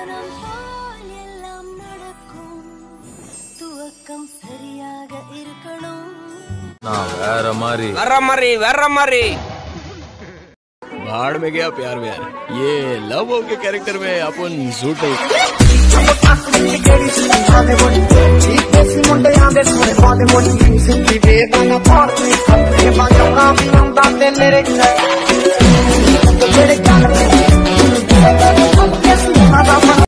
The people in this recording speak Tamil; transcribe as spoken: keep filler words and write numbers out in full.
வேற மாதிரி வேற மாதிரி வேற மாதிரி भाड़ में गया प्यार में यार ये लव के कैरेक्टर में अपन झूठ मेरे